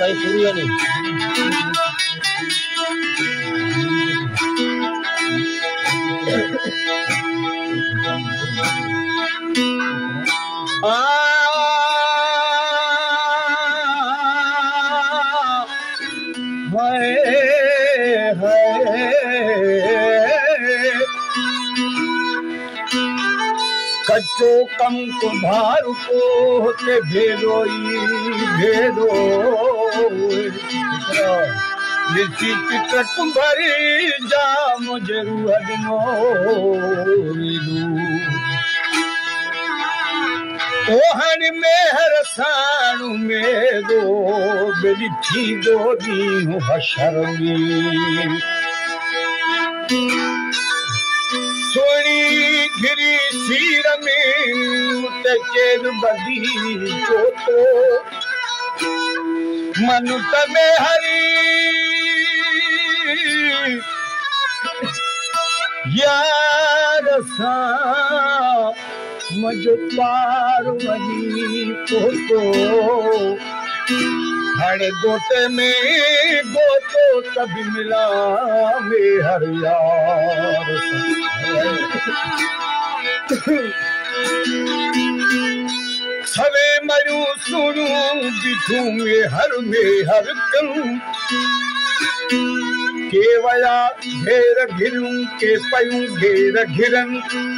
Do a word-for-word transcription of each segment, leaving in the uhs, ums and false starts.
Sai Surya ne. कच्चो कम कुम्हार को होते भेदोई भेदो मिर्ची चित्र कुम्हारी जाम जरूर दिनो ओहन मेहर साणु में दो बेली थी दो दी हशरमी सोनी घिरी सीर में तकेर बदी चोतो मनुत में हरी यार सा मजो पार वही पोतो हर गोटे में गोतो तभी मिला में हर यार सवे मरू सुनू बिठू में हर में हर करूं केवया घेर घिरूं के पयूं घेर घिरन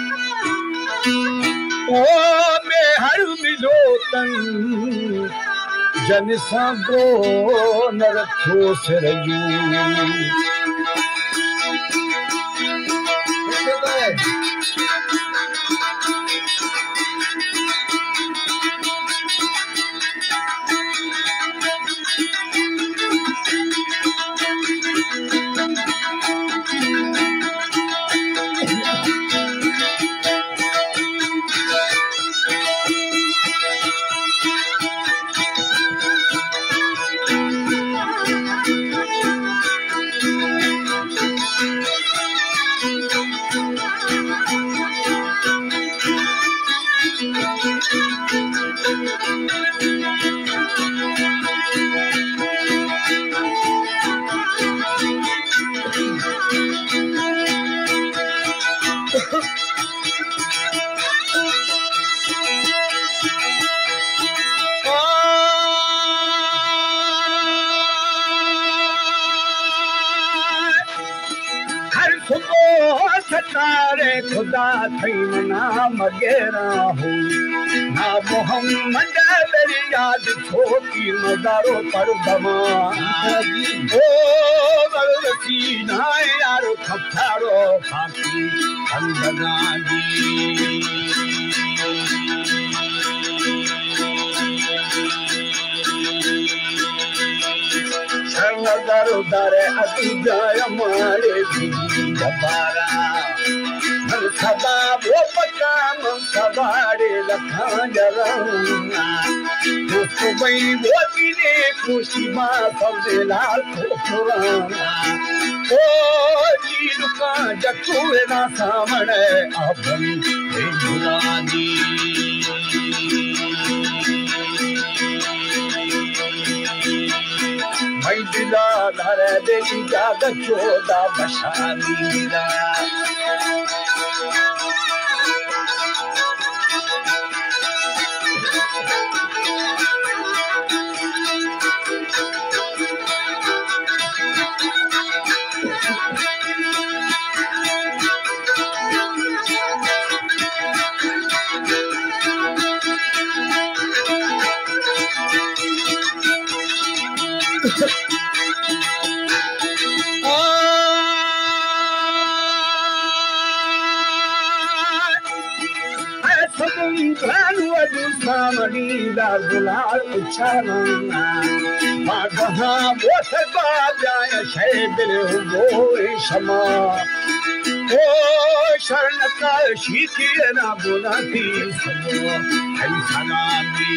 ओ में हर मिलो तन जन सागो न रखो सिरजू सतारे खुदा थई मना मगेरा हो ना मोहम्मद मेरी याद छोटी नजारो पर दमा ओ मरसी ना यार खफारो खाती अंदना जी नजर दरे अति जाय मारे दबारा मन सदा वो पकाम सवारे लखा जरना दोस्तों भाई वो दिने खुशी माँ सबसे लाल खुशराना ओ जी दुकान जखुए ना सामने अपनी बुरानी भाई दिला धरे देवी जाग चोदा बशानीरा Marida Gular Uchana Magaha Watabaya Shaybil Boy Shama O Sharnaka Shiki and Abunati and Sanami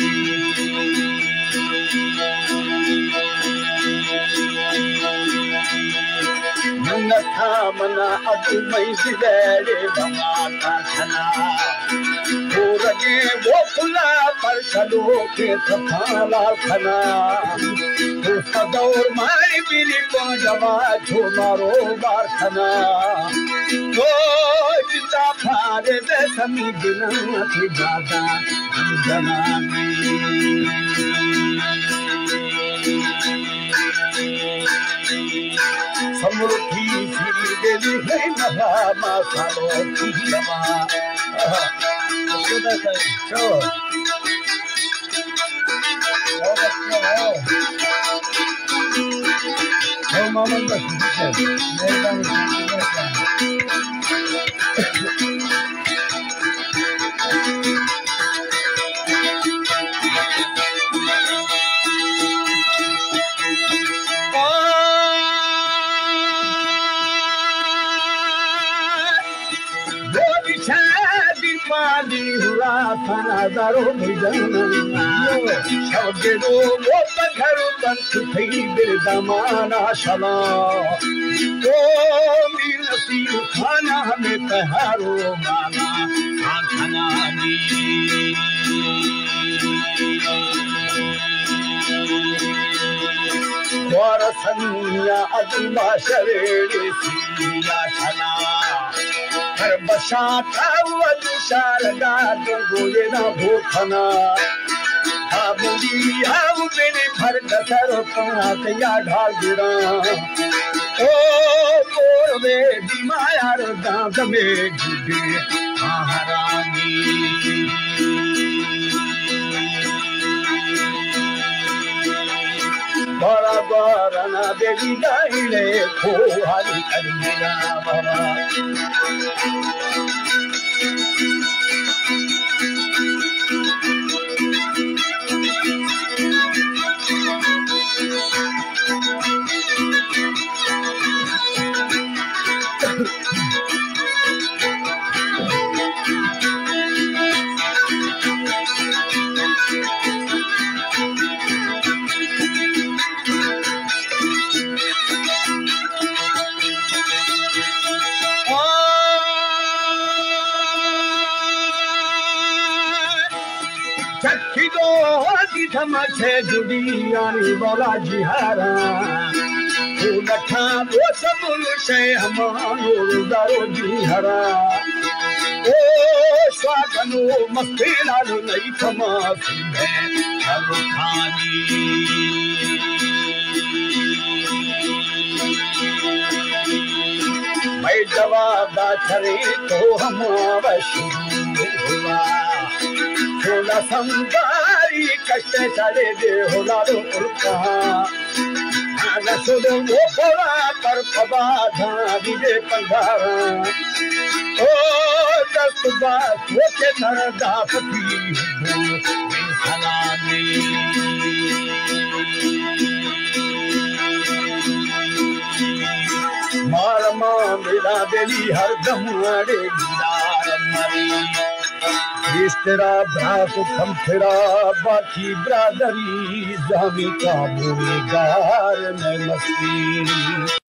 Nanakamana Adu Maizidere Bamata Sana वो रगे वो खुला पर चलो के थकाला खना दौर मारी बिरी पांडवा छोमारो बारखना तो जिता फारे दे समी दिना थी जादा जनानी समृद्धि फिरी देली है नहा मासालो की लमा खुदा का चो ओ मामा बस पाली हुआ थाना दारो मिलना शौकेरो वो पत्थर बंद थी बिरदमाना शला ओ मिलती खाना हमें तहारो माना खाना दी वारसनिया अदमा शरेरे सिया शला हर बसाता शारदा गोले ना भूखना बुरी हम मेरे भर दसर कया ढाल गिरा ओ गोरवे माया दांत में गुडे महारानी बड़ा बड़ा ना देवी गाइले खो हाली कर मेरा बाबा से जुड़ी आने वाला जिहारा तू लखा वो सब से हमारो दारो जिहारा ओ स्वागनो मस्ती लालो नहीं कमा सुने हरो खानी मैं जवाब दा छरे तो हम शुरू हुआ थोड़ा संगारी कष्ट चले दे हो लालो उल्का आगा सुनो वो बोला पर पबा धा दिजे पंधारा ओ दस बात वो के नर दापती सलामी मार मां मिला देली हर दम अड़े गिरा मरी इस तेरा भ्रात हम तेरा बाकी ब्रादरी जामी का बुरेगार में मस्ती